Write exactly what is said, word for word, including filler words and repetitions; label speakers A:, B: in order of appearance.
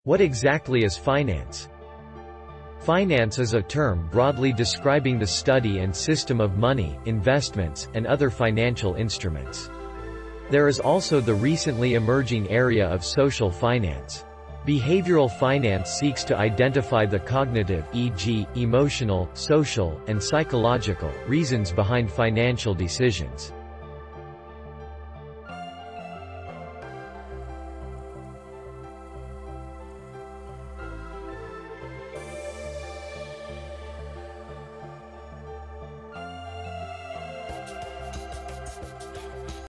A: What exactly is finance? Finance is a term broadly describing the study and system of money, investments, and other financial instruments. There is also the recently emerging area of social finance. Behavioral finance seeks to identify the cognitive, for example, emotional, social, and psychological, reasons behind financial decisions.